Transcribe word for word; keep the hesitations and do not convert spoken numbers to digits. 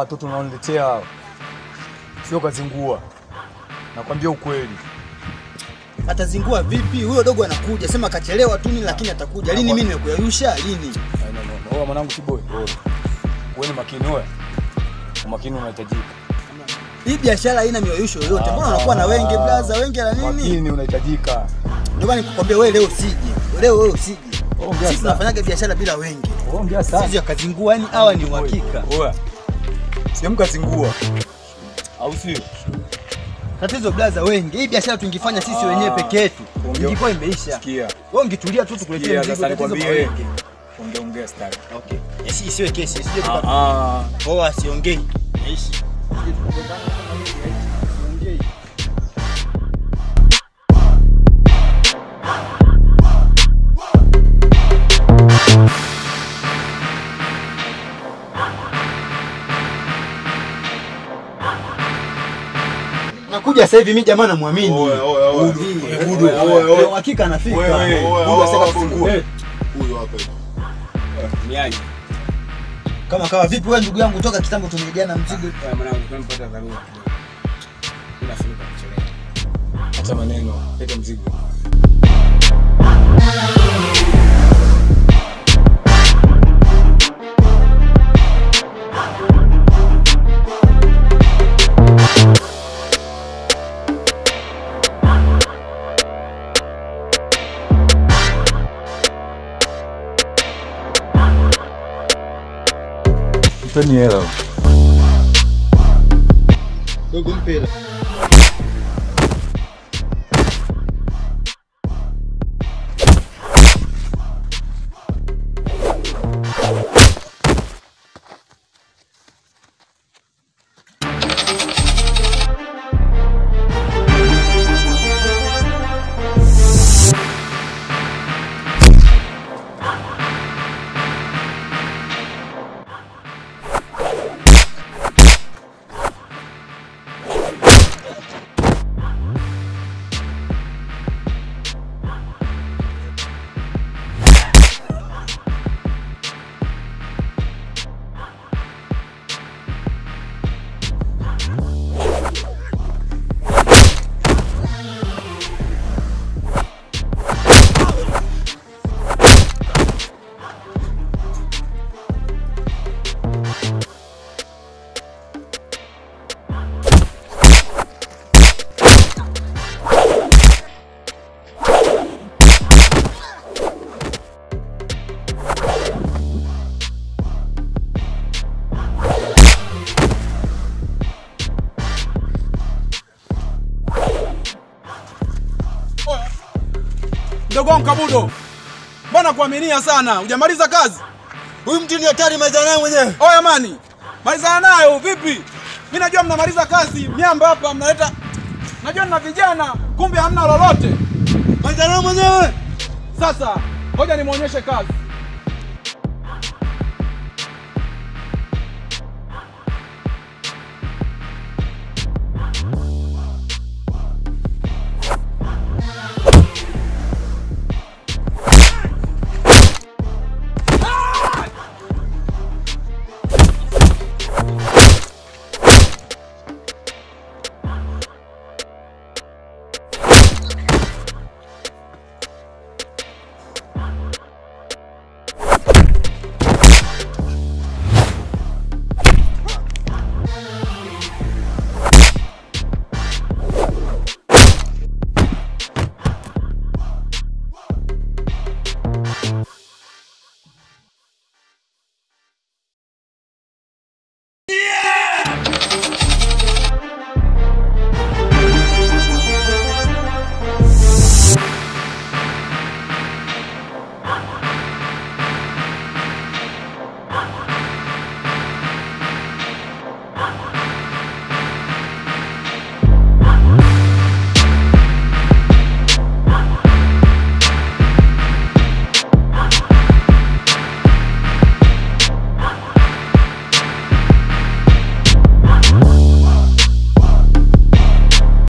watoto unaoniletea sio kazingua. Nakwambia ukweli. Atazingua vipi? Huyo dogo anakuja. Sema kachelewa tu ni lakini atakuja. Lini mimi nimekuyarusha? Lini? No no no. Wewe mwanangu Kiboy. Wewe ni makini wewe. Umakini unahitajika. Hii biashara haina mioyusho yoyote. Mbona unakuwa na wenge blaza? Wenge la nini? Makini unahitajika. Ndio maana nikukwambia wewe leo usije. Leo wewe usije. Sisi tunafanyaga biashara bila wenge. Ongea sana. Sisi akazingua yani hawa ni uhakika. Oya. Sio mkazingua. Au sio? Tatizo blaza wenge. Hii biashara tungifanya sisi wenyewe peke yetu. Ingekuwa imeisha. Sikia. Wewe ungetulia tu tukuletee mzigo. Sasa nikwambie wenge. Ongea ongea style. Okay. Yes, isiwe kesi, isije tuka. Ah. Oh, asiongei. Ishi. Nakuja sasa hivi mimi jamaa namuamini. Oya oya oya. Budu. Oya hakika anafika. Budu asema kufungua. Huyo hapa. Niaje. Kama kawa vipi wewe ndugu yangu toka kitambo tumejana mzigo. Oya mwanangu tumempata dharura. Bila funika kuchelewa. Acha maneno, leta mzigo. Mpeni hela. Dogo mpela. Ndogo wangu Kabudo. Mbona kuaminia sana? Hujamaliza kazi? Huyu mtu ni hatari maliza naye mwenyewe. Oya mani. Maliza nayo vipi? Mimi najua mnamaliza kazi, miamba hapa mnaleta. Najua mna vijana, kumbe hamna lolote. Maliza naye mwenyewe. Sasa, ngoja nimuonyeshe kazi.